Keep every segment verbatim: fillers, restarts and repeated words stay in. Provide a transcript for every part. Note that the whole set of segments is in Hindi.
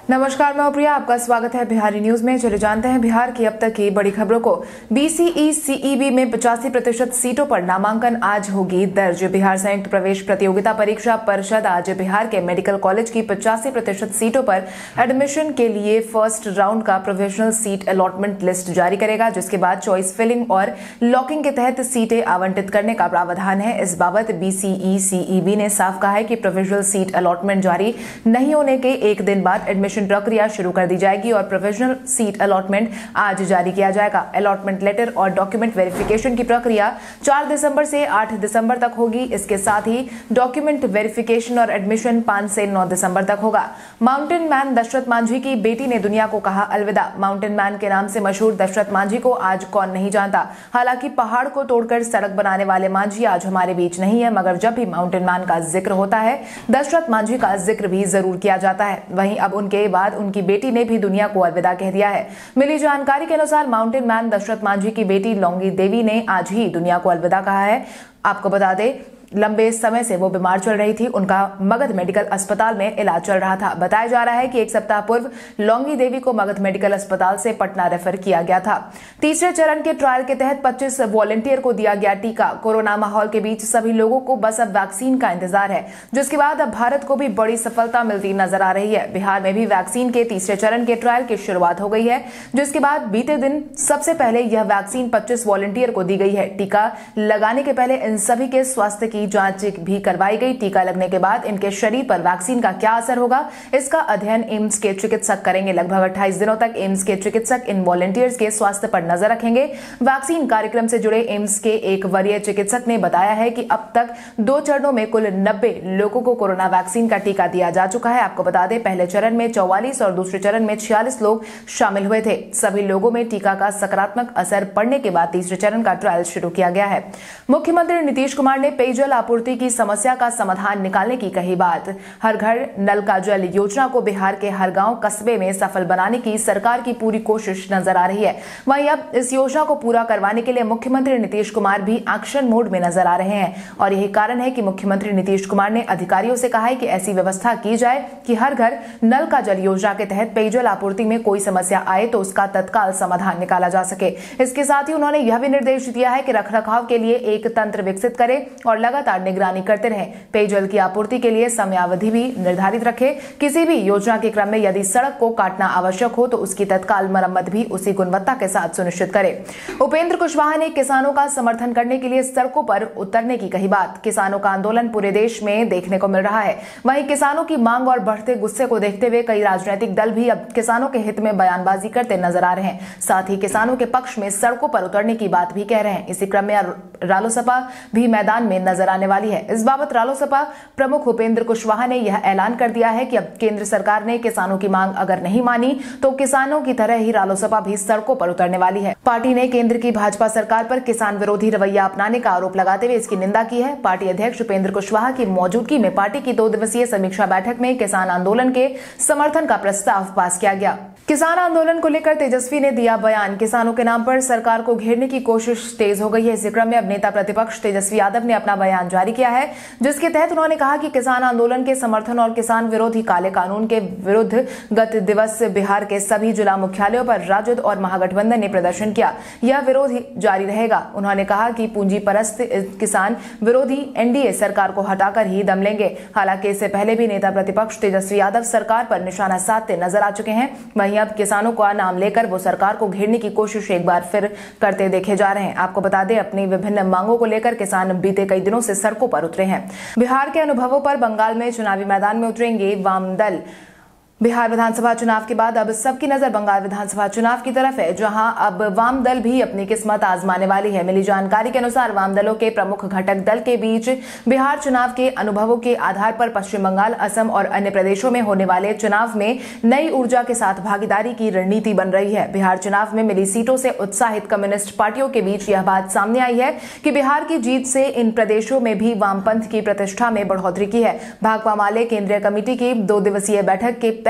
नमस्कार, मैं प्रिया, आपका स्वागत है बिहारी न्यूज में। चले जानते हैं बिहार की अब तक की बड़ी खबरों को। बीसीई सीईबी में पचासी प्रतिशत सीटों पर नामांकन आज होगी दर्ज। बिहार संयुक्त प्रवेश प्रतियोगिता परीक्षा परिषद आज बिहार के मेडिकल कॉलेज की पचासी प्रतिशत सीटों पर एडमिशन के लिए फर्स्ट राउंड का प्रोविजनल सीट अलॉटमेंट लिस्ट जारी करेगा, जिसके बाद चॉइस फिलिंग और लॉकिंग के तहत सीटें आवंटित करने का प्रावधान है। इस बाबत बीसीई सीईबी ने साफ कहा है कि प्रोविजनल सीट अलॉटमेंट जारी नहीं होने के एक दिन बाद एडमिशन प्रक्रिया शुरू कर दी जाएगी और प्रोविजनल सीट अलॉटमेंट आज जारी किया जाएगा। अलॉटमेंट लेटर और डॉक्यूमेंट वेरिफिकेशन की प्रक्रिया चार दिसंबर से आठ दिसंबर तक होगी। इसके साथ ही डॉक्यूमेंट वेरिफिकेशन और एडमिशन पांच से नौ दिसंबर तक होगा। माउंटेन मैन दशरथ मांझी की बेटी ने दुनिया को कहा अलविदा। माउंटेन मैन के नाम से मशहूर दशरथ मांझी को आज कौन नहीं जानता। हालांकि पहाड़ को तोड़कर सड़क बनाने वाले मांझी आज हमारे बीच नहीं है, मगर जब भी माउंटेन मैन का जिक्र होता है दशरथ मांझी का जिक्र भी जरूर किया जाता है। वहीं अब उनके बाद उनकी बेटी ने भी दुनिया को अलविदा कह दिया है। मिली जानकारी के अनुसार माउंटेन मैन दशरथ मांझी की बेटी लौंगी देवी ने आज ही दुनिया को अलविदा कहा है। आपको बता दें, लंबे समय से वो बीमार चल रही थी। उनका मगध मेडिकल अस्पताल में इलाज चल रहा था। बताया जा रहा है कि एक सप्ताह पूर्व लौंगी देवी को मगध मेडिकल अस्पताल से पटना रेफर किया गया था। तीसरे चरण के ट्रायल के तहत पच्चीस वॉलंटियर को दिया गया टीका। कोरोना माहौल के बीच सभी लोगों को बस अब वैक्सीन का इंतजार है, जिसके बाद अब भारत को भी बड़ी सफलता मिलती नजर आ रही है। बिहार में भी वैक्सीन के तीसरे चरण के ट्रायल की शुरुआत हो गई है, जिसके बाद बीते दिन सबसे पहले यह वैक्सीन पच्चीस वॉलंटियर को दी गई है। टीका लगाने के पहले इन सभी के स्वास्थ्य की जांच भी करवाई गई। टीका लगने के बाद इनके शरीर पर वैक्सीन का क्या असर होगा, इसका अध्ययन एम्स के चिकित्सक करेंगे। लगभग अट्ठाईस दिनों तक एम्स के चिकित्सक इन वॉलंटियर्स के स्वास्थ्य पर नजर रखेंगे। वैक्सीन कार्यक्रम से जुड़े एम्स के एक वरीय चिकित्सक ने बताया है कि अब तक दो चरणों में कुल नब्बे लोगों को कोरोना वैक्सीन का टीका दिया जा चुका है। आपको बता दें, पहले चरण में चौवालीस और दूसरे चरण में छियालीस लोग शामिल हुए थे। सभी लोगों में टीका का सकारात्मक असर पड़ने के बाद तीसरे चरण का ट्रायल शुरू किया गया है। मुख्यमंत्री नीतीश कुमार ने पेयजल आपूर्ति की समस्या का समाधान निकालने की कही बात। हर घर नल का जल योजना को बिहार के हर गांव कस्बे में सफल बनाने की सरकार की पूरी कोशिश नजर आ रही है। वहीं अब इस योजना को पूरा करवाने के लिए मुख्यमंत्री नीतीश कुमार भी एक्शन मोड में नजर आ रहे हैं और यही कारण है कि मुख्यमंत्री नीतीश कुमार ने अधिकारियों से कहा है कि ऐसी व्यवस्था की जाए कि हर घर नल का जल योजना के तहत पेयजल आपूर्ति में कोई समस्या आए तो उसका तत्काल समाधान निकाला जा सके। इसके साथ ही उन्होंने यह भी निर्देश दिया है कि रखरखाव के लिए एक तंत्र विकसित करे और लगातार निगरानी करते रहें। पेयजल की आपूर्ति के लिए समयावधि भी निर्धारित रखे। किसी भी योजना के क्रम में यदि सड़क को काटना आवश्यक हो तो उसकी तत्काल मरम्मत भी उसी गुणवत्ता के साथ सुनिश्चित करे। उपेंद्र कुशवाहा ने किसानों का समर्थन करने के लिए सड़कों पर उतरने की कही बात। किसानों का आंदोलन पूरे देश में देखने को मिल रहा है। वहीं किसानों की मांग और बढ़ते गुस्से को देखते हुए कई राजनीतिक दल भी अब किसानों के हित में बयानबाजी करते नजर आ रहे हैं। साथ ही किसानों के पक्ष में सड़कों पर उतरने की बात भी कह रहे हैं। इसी क्रम में रालोसपा भी मैदान में नजर आने वाली है। इस बाबत रालोसपा प्रमुख उपेंद्र कुशवाहा ने यह ऐलान कर दिया है कि अब केंद्र सरकार ने किसानों की मांग अगर नहीं मानी तो किसानों की तरह ही रालोसपा भी सड़कों पर उतरने वाली है। पार्टी ने केंद्र की भाजपा सरकार पर किसान विरोधी रवैया अपनाने का आरोप लगाते हुए इसकी निंदा की है। पार्टी अध्यक्ष उपेंद्र कुशवाहा की मौजूदगी में पार्टी की दो दिवसीय समीक्षा बैठक में किसान आंदोलन के समर्थन का प्रस्ताव पास किया गया। किसान आंदोलन को लेकर तेजस्वी ने दिया बयान। किसानों के नाम पर सरकार को घेरने की कोशिश तेज हो गई है। इसी क्रम में अब नेता प्रतिपक्ष तेजस्वी यादव ने अपना बयान जारी किया है, जिसके तहत उन्होंने कहा कि किसान आंदोलन के समर्थन और किसान विरोधी काले कानून के विरुद्ध गत दिवस बिहार के सभी जिला मुख्यालयों पर राजद और महागठबंधन ने प्रदर्शन किया। यह विरोध जारी रहेगा। उन्होंने कहा कि पूंजी परस्त किसान विरोधी एनडीए सरकार को हटाकर ही दम लेंगे। हालांकि इससे पहले भी नेता प्रतिपक्ष तेजस्वी यादव सरकार पर निशाना साधते नजर आ चुके हैं। वहीं अब किसानों का नाम लेकर वो सरकार को घेरने की कोशिश एक बार फिर करते देखे जा रहे हैं। आपको बता दें, अपनी विभिन्न मांगों को लेकर किसान बीते कई दिनों से सड़कों पर उतरे हैं। बिहार के अनुभवों पर बंगाल में चुनावी मैदान में उतरेंगे वाम दल। बिहार विधानसभा चुनाव के बाद अब सबकी नजर बंगाल विधानसभा चुनाव की तरफ है, जहां अब वाम दल भी अपनी किस्मत आजमाने वाली है। मिली जानकारी के अनुसार वाम दलों के प्रमुख घटक दल के बीच बिहार चुनाव के अनुभवों के आधार पर पश्चिम बंगाल, असम और अन्य प्रदेशों में होने वाले चुनाव में नई ऊर्जा के साथ भागीदारी की रणनीति बन रही है। बिहार चुनाव में मिली सीटों से उत्साहित कम्युनिस्ट पार्टियों के बीच यह बात सामने आई है कि बिहार की जीत से इन प्रदेशों में भी वामपंथ की प्रतिष्ठा में बढ़ोतरी की है। भाकपा माले केंद्रीय कमेटी की दो दिवसीय बैठक के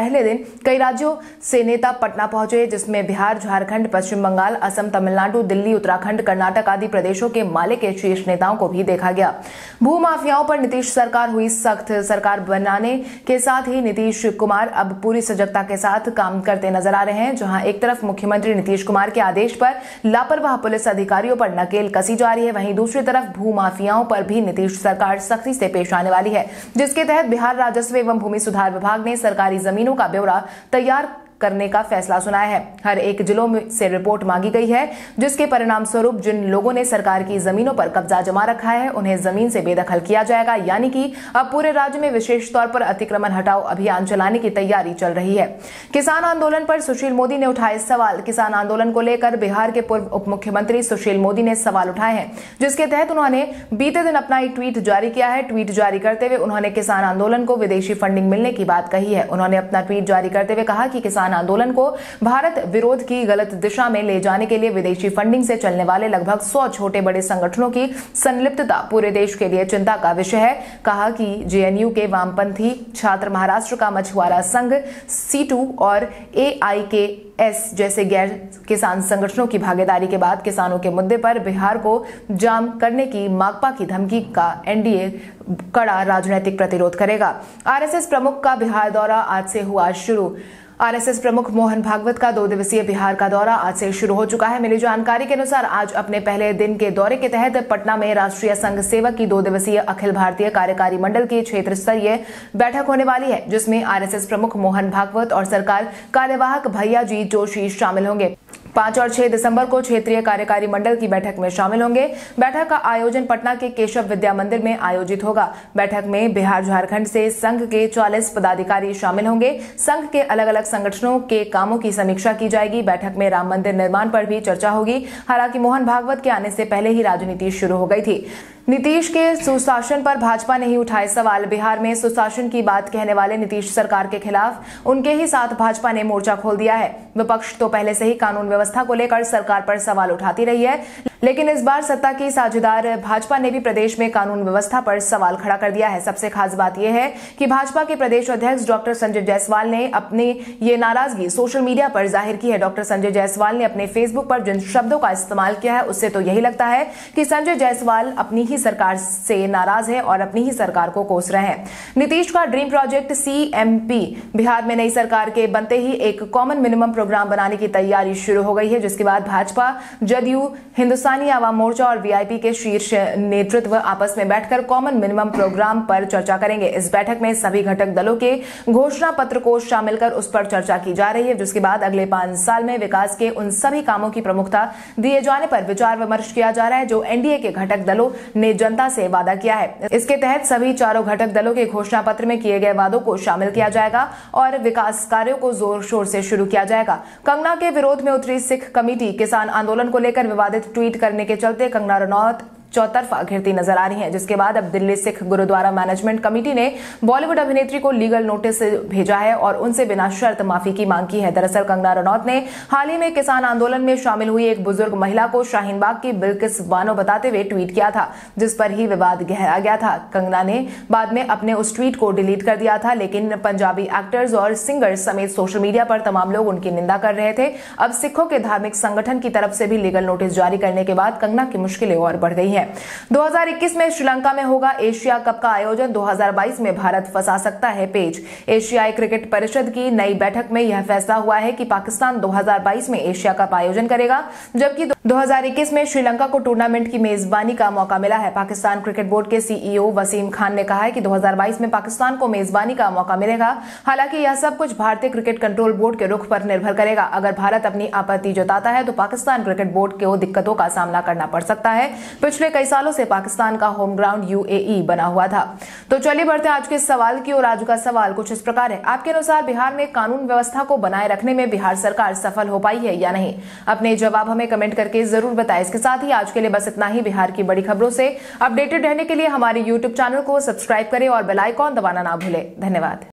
पहले दिन कई राज्यों से नेता पटना पहुंचे, जिसमें बिहार, झारखंड, पश्चिम बंगाल, असम, तमिलनाडु, दिल्ली, उत्तराखंड, कर्नाटक आदि प्रदेशों के माले के शीर्ष नेताओं को भी देखा गया। भू माफियाओं पर नीतीश सरकार हुई सख्त। सरकार बनाने के साथ ही नीतीश कुमार अब पूरी सजगता के साथ काम करते नजर आ रहे हैं। जहां एक तरफ मुख्यमंत्री नीतीश कुमार के आदेश पर लापरवाह पुलिस अधिकारियों पर नकेल कसी जा रही है, वहीं दूसरी तरफ भू माफियाओं पर भी नीतीश सरकार सख्ती से पेश आने वाली है, जिसके तहत बिहार राजस्व एवं भूमि सुधार विभाग ने सरकारी जमीनों का ब्यौरा तैयार करने का फैसला सुनाया है। हर एक जिलों में से रिपोर्ट मांगी गई है, जिसके परिणाम स्वरूप जिन लोगों ने सरकार की जमीनों पर कब्जा जमा रखा है उन्हें जमीन से बेदखल किया जाएगा। यानी कि अब पूरे राज्य में विशेष तौर पर अतिक्रमण हटाओ अभियान चलाने की तैयारी चल रही है। किसान आंदोलन पर सुशील मोदी ने उठाए सवाल। किसान आंदोलन को लेकर बिहार के पूर्व उप मुख्यमंत्री सुशील मोदी ने सवाल उठाए हैं, जिसके तहत उन्होंने बीते दिन अपना एक ट्वीट जारी किया है। ट्वीट जारी करते हुए उन्होंने किसान आंदोलन को विदेशी फंडिंग मिलने की बात कही है। उन्होंने अपना ट्वीट जारी करते हुए कहा कि किसान आंदोलन को भारत विरोध की गलत दिशा में ले जाने के लिए विदेशी फंडिंग से चलने वाले लगभग सौ छोटे बड़े संगठनों की संलिप्तता पूरे देश के लिए चिंता का विषय है। कहा कि जेएनयू के वामपंथी छात्र, महाराष्ट्र का मछुआरा संघ, सीटू और एआईकेएस जैसे गैर किसान संगठनों की भागीदारी के बाद किसानों के मुद्दे पर बिहार को जाम करने की माकपा की धमकी का एनडीए कड़ा राजनीतिक प्रतिरोध करेगा। आरएसएस प्रमुख का बिहार दौरा आज से हुआ शुरू। आरएसएस प्रमुख मोहन भागवत का दो दिवसीय बिहार का दौरा आज से शुरू हो चुका है। मिली जानकारी के अनुसार आज अपने पहले दिन के दौरे के तहत पटना में राष्ट्रीय संघ सेवक की दो दिवसीय अखिल भारतीय कार्यकारी मंडल की क्षेत्र स्तरीय बैठक होने वाली है, जिसमें आरएसएस प्रमुख मोहन भागवत और सरकार कार्यवाहक भैयाजी जोशी शामिल होंगे। पांच और छह दिसंबर को क्षेत्रीय कार्यकारी मंडल की बैठक में शामिल होंगे। बैठक का आयोजन पटना के केशव विद्या मंदिर में आयोजित होगा। बैठक में बिहार, झारखंड से संघ के चालीस पदाधिकारी शामिल होंगे। संघ के अलग अलग संगठनों के कामों की समीक्षा की जाएगी। बैठक में राम मंदिर निर्माण पर भी चर्चा होगी। हालांकि मोहन भागवत के आने से पहले ही राजनीति शुरू हो गई थी। नीतीश के सुशासन पर भाजपा ने ही उठाए सवाल। बिहार में सुशासन की बात कहने वाले नीतीश सरकार के खिलाफ उनके ही साथ भाजपा ने मोर्चा खोल दिया है। विपक्ष तो पहले से ही कानून व्यवस्था को लेकर सरकार पर सवाल उठाती रही है, लेकिन इस बार सत्ता की साझेदार भाजपा ने भी प्रदेश में कानून व्यवस्था पर सवाल खड़ा कर दिया है। सबसे खास बात यह है कि भाजपा के प्रदेश अध्यक्ष डॉक्टर संजय जायसवाल ने अपनी ये नाराजगी सोशल मीडिया पर जाहिर की है। डॉक्टर संजय जायसवाल ने अपने फेसबुक पर जिन शब्दों का इस्तेमाल किया है, उससे तो यही लगता है कि संजय जायसवाल अपनी ही सरकार से नाराज है और अपनी ही सरकार को कोस रहे हैं। नीतीश का ड्रीम प्रोजेक्ट सीएमपी बिहार में नई सरकार के बनते ही एक कॉमन मिनिमम प्रोग्राम बनाने की तैयारी शुरू हो गई है, जिसके बाद भाजपा, जदयू, हिंदुस्तानी आवाम मोर्चा और वीआईपी के शीर्ष नेतृत्व आपस में बैठकर कॉमन मिनिमम प्रोग्राम पर चर्चा करेंगे। इस बैठक में सभी घटक दलों के घोषणा पत्र को शामिल कर उस पर चर्चा की जा रही है, जिसके बाद अगले पांच साल में विकास के उन सभी कामों की प्रमुखता दिए जाने पर विचार विमर्श किया जा रहा है जो एनडीए के घटक दलों ने जनता से वादा किया है। इसके तहत सभी चारों घटक दलों के घोषणा पत्र में किए गए वादों को शामिल किया जाएगा और विकास कार्यों को जोर शोर से शुरू किया जाएगा। कंगना के विरोध में उतरी सिख कमेटी। किसान आंदोलन को लेकर विवादित ट्वीट करने के चलते कंगना रनौत चौतरफा घिरती नजर आ रही हैं, जिसके बाद अब दिल्ली सिख गुरुद्वारा मैनेजमेंट कमेटी ने बॉलीवुड अभिनेत्री को लीगल नोटिस भेजा है और उनसे बिना शर्त माफी की मांग की है। दरअसल कंगना रनौत ने हाल ही में किसान आंदोलन में शामिल हुई एक बुजुर्ग महिला को शाहीन बाग की बिल्किस बानो बताते हुए ट्वीट किया था, जिस पर ही विवाद गहरा गया था। कंगना ने बाद में अपने उस ट्वीट को डिलीट कर दिया था, लेकिन पंजाबी एक्टर्स और सिंगर्स समेत सोशल मीडिया पर तमाम लोग उनकी निंदा कर रहे थे। अब सिखों के धार्मिक संगठन की तरफ से भी लीगल नोटिस जारी करने के बाद कंगना की मुश्किलें और बढ़ गई हैं। दो हज़ार इक्कीस में श्रीलंका में होगा एशिया कप का आयोजन। दो हज़ार बाईस में भारत फंसा सकता है पेच। एशियाई क्रिकेट परिषद की नई बैठक में यह फैसला हुआ है कि पाकिस्तान दो हज़ार बाईस में एशिया कप आयोजन करेगा, जबकि दो हज़ार इक्कीस में श्रीलंका को टूर्नामेंट की मेजबानी का मौका मिला है। पाकिस्तान क्रिकेट बोर्ड के सीईओ वसीम खान ने कहा है कि दो हज़ार बाईस में पाकिस्तान को मेजबानी का मौका मिलेगा। हालांकि यह सब कुछ भारतीय क्रिकेट कंट्रोल बोर्ड के रुख पर निर्भर करेगा। अगर भारत अपनी आपत्ति जताता है तो पाकिस्तान क्रिकेट बोर्ड को दिक्कतों का सामना करना पड़ सकता है। पिछले कई सालों से पाकिस्तान का होम ग्राउंड यूएई बना हुआ था। तो चलिए बढ़ते हैं आज के सवाल की और आज का सवाल कुछ इस प्रकार है। आपके अनुसार बिहार में कानून व्यवस्था को बनाए रखने में बिहार सरकार सफल हो पाई है या नहीं? अपने जवाब हमें कमेंट करके जरूर बताएं। इसके साथ ही आज के लिए बस इतना ही। बिहार की बड़ी खबरों से अपडेटेड रहने के लिए हमारे यूट्यूब चैनल को सब्सक्राइब करें और बेल आइकॉन दबाना ना भूलें। धन्यवाद।